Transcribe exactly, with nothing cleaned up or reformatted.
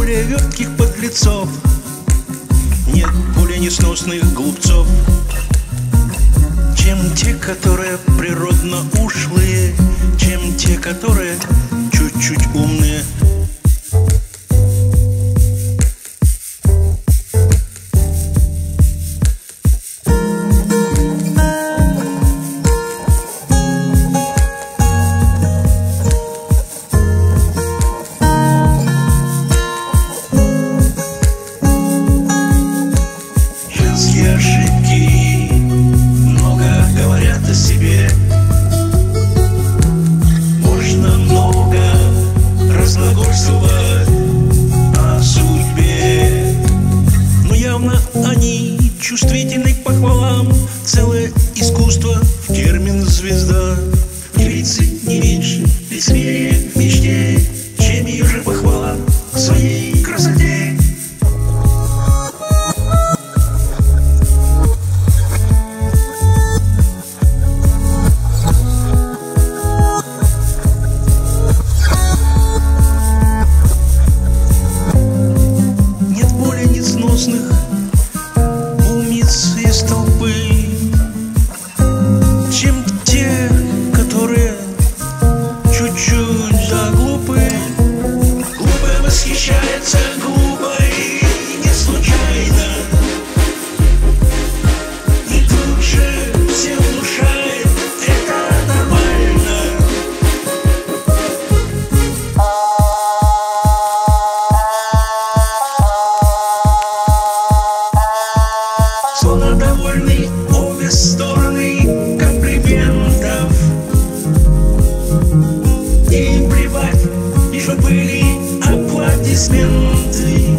более вертких подлецов, нет более несносных глупцов, чем те, которые природно ушлые, чем те, которые чуть-чуть умные. Ошибки много говорят о себе. Можно много разглагольствовать о судьбе, но явно они чувствительны к похвалам. Целое искусство в термин «звезда». Девицы не меньше, ведь смелее в мечте, чем ее же похвала к своей красоте. Умниц из толпы, чем те, которые чуть-чуть заглупы. Глупая восхищается глупой не случайно, и тут же всем внушает: это нормально. Словно довольны обе стороны комплиментов, и им плевать, лишь бы были аплодисменты.